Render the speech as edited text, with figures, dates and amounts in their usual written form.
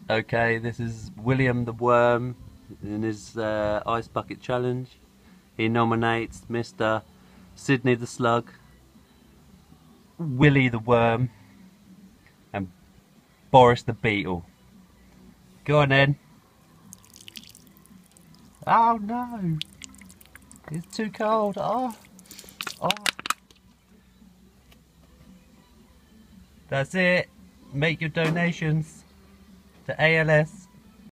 Okay, this is William the Worm in his Ice Bucket Challenge. He nominates Mr. Sydney the Slug, Willie the Worm, and Boris the Beetle. Go on then. Oh no! It's too cold. Oh, oh. That's it. Make your donations to ALS.